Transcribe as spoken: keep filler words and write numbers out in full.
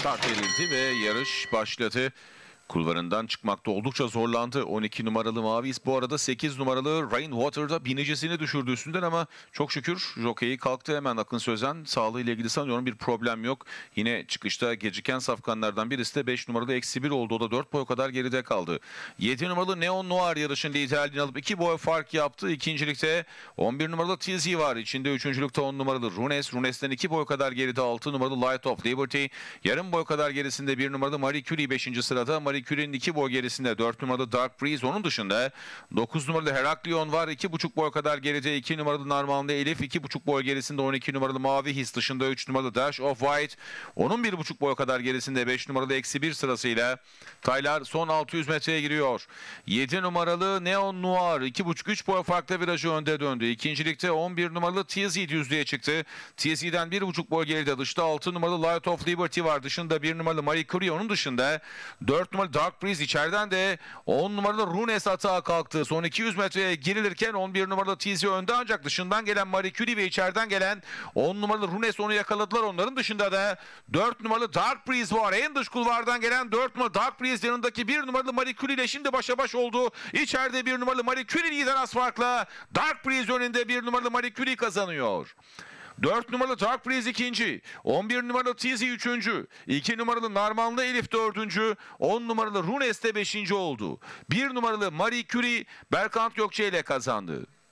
Start verildi ve yarış başladı. Kulvarından çıkmakta oldukça zorlandı. on iki numaralı Mavis bu arada sekiz numaralı Rainwater'da binicisini düşürdü üstünden ama çok şükür jokeyi kalktı hemen. Akın Sözen sağlığıyla ilgili sanıyorum bir problem yok. Yine çıkışta geciken safkanlardan birisi de beş numaralı eksi bir oldu. O da dört boy kadar geride kaldı. yedi numaralı Neon Noir yarışın liderliğini alıp iki boy fark yaptı. İkincilikte on bir numaralı Tizzy var. İçinde üçüncülükte on numaralı Runes. Runes'ten iki boy kadar geride altı numaralı Light of Liberty. Yarım boy kadar gerisinde bir numaralı Marie Curie beşinci sırada. Marie Curie'nin iki boy gerisinde dört numaralı Dark Breeze. Onun dışında dokuz numaralı Heraklion var. iki buçuk boy kadar geride iki numaralı Narmanlı Elif. iki buçuk boy gerisinde on iki numaralı Mavi His. Dışında üç numaralı Dash of White. Onun bir buçuk boy kadar gerisinde beş numaralı Eksi bir sırasıyla Taylar son altı yüz metreye giriyor. yedi numaralı Neon Noir iki buçuk üç boy farklı virajı önde döndü. İkincilikte on bir numaralı T Z düzlüğe çıktı. T Z'den bir buçuk boy geride. Dışta altı numaralı Light of Liberty var. Dışında bir numaralı Marie Curie. Onun dışında dört numaralı Dark Breeze, içeriden de on numaralı Runes atağa kalktı. Son iki yüz metreye girilirken on bir numaralı T Z önde, ancak dışından gelen Marie Curie ve içeriden gelen on numaralı Runes onu yakaladılar. Onların dışında da dört numaralı Dark Breeze var. En dış kulvardan gelen dört numaralı Dark Breeze yanındaki bir numaralı Marie Curie ile şimdi başa baş oldu. İçeride bir numaralı Marie Curie lider az farkla. Dark Breeze önünde bir numaralı Marie Curie kazanıyor. dört numaralı Dark Breeze ikinci, on bir numaralı T Z üçüncü, iki numaralı Narmanlı Elif dördüncü, on numaralı Runes de beşinci oldu. bir numaralı Marie Curie Berkant Gökçe ile kazandı.